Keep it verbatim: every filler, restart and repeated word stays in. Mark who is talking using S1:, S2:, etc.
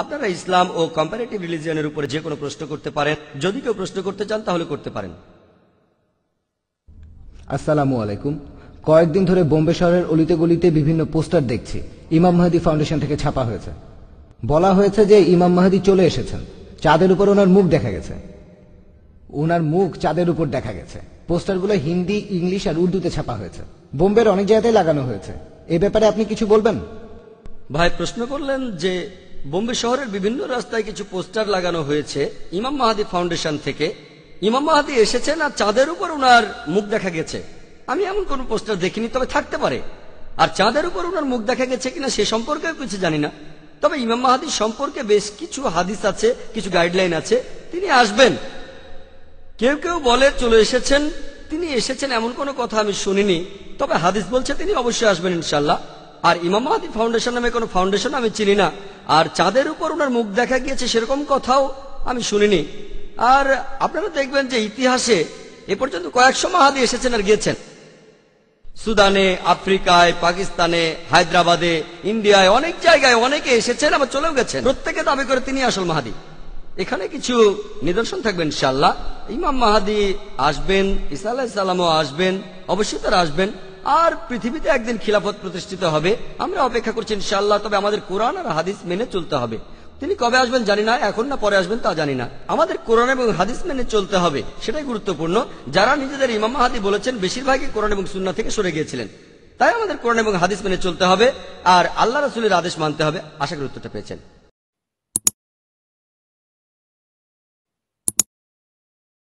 S1: আপনারা ইসলাম ও কম্পারেটিভ রিলিজিয়নের উপরে যে কোনো প্রশ্ন করতে পারেন। যদি কেউ প্রশ্ন করতে চান তাহলে করতে পারেন।
S2: আসসালামু আলাইকুম। কয়েকদিন ধরে বোম্বে শহরের অলিতে গলিতে বিভিন্ন পোস্টার দেখছি, ইমাম মাহদি ফাউন্ডেশন থেকে ছাপা হয়েছে। বলা হয়েছে যে ইমাম মাহদি চলে এসেছেন, চাঁদের উপর ওনার মুখ দেখা গেছে। ওনার মুখ চাঁদের উপর দেখা গেছে। পোস্টারগুলো হিন্দি, ইংলিশ আর উর্দুতে ছাপা হয়েছে। বোম্বের অনেক জায়গায় লাগানো হয়েছে। এ ব্যাপারে আপনি কিছু বলবেন?
S1: ভাই প্রশ্ন করলেন যে বোম্বে শহরের বিভিন্ন রাস্তায় কিছু পোস্টার লাগানো হয়েছে ইমাম মাহদি ফাউন্ডেশন থেকে। ইমাম মাহদি এসেছেন আর চাঁদের উপর ওনার মুখ দেখা গেছে। আমি এমন কোন পোস্টার দেখিনি, তবে থাকতে পারে। আর চাঁদের উপর ওনার মুখ দেখা গেছে কিনা সে সম্পর্কে কিছু জানি না। তবে ইমাম মাহদি সম্পর্কে বেশ কিছু হাদিস আছে, কিছু গাইডলাইন আছে। তিনি আসবেন। কেউ কেউ বলে চলে এসেছেন, তিনি এসেছেন এমন কোনো কথা আমি শুনিনি। তবে হাদিস বলছে তিনি অবশ্যই আসবেন ইনশাল্লাহ। আর ইমাম মাহদি ফাউন্ডেশন নামে কোনো ফাউন্ডেশন আমি চিনি না। আর চাঁদের উপর ওনার মুখ দেখা গিয়েছে সেরকম কথাও আমি শুনিনি। আর আপনারা দেখবেন যে ইতিহাসে এ পর্যন্ত কয়েকশো মাহাদি এসেছেন আর গিয়েছেন। সুদানে, আফ্রিকায়, পাকিস্তানে, হায়দ্রাবাদে, ইন্ডিয়ায়, অনেক জায়গায় অনেকে এসেছেন আবার চলেও গেছেন। প্রত্যেকে দাবি করে তিনি আসল মাহাদি। এখানে কিছু নিদর্শন থাকবেন ইনশাআল্লাহ। ইমাম মাহাদি আসবেন, ঈসা আলাইহিস সালামও আসবেন, অবশ্যই তারা আসবেন। আর পৃথিবীতে একদিন খিলাফত প্রতিষ্ঠিত হবে। আমরা অপেক্ষা করছি ইনশাআল্লাহ। তবে আমাদের কোরআন আর হাদিস মেনে চলতে হবে। তিনি কবে আসবেন জানি না, এখন না পরে আসবেন তা জানি না। আমাদের কোরআন এবং হাদিস মেনে চলতে হবে, সেটাই গুরুত্বপূর্ণ। যারা নিজেদের ইমাম মাহদি বলেছেন বেশিরভাগই কোরআন এবং সুন্নাহ থেকে সরে গিয়েছিলেন। তাই আমাদের কোরআন এবং হাদিস মেনে চলতে হবে আর আল্লাহ রাসূলের আদেশ মানতে হবে। আশা করি উত্তরটা পেয়েছেন।